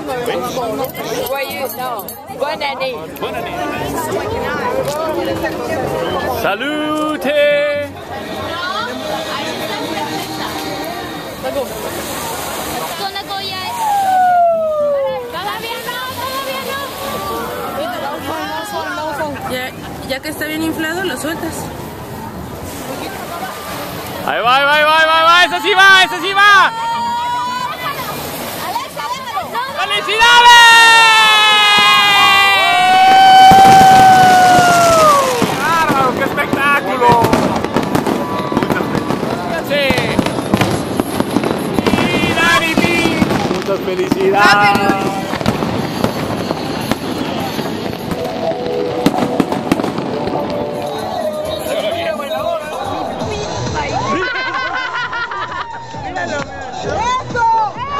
Salute. Ya que está bien inflado, lo sueltas. Ahí va, ahí va, ahí va, ahí va, ahí va, eso sí va, eso sí va. ¡Felicidades! ¡Claro, qué espectáculo! Fíjense. ¡Sí, Dani B! Muchas felicidades. ¡Eso!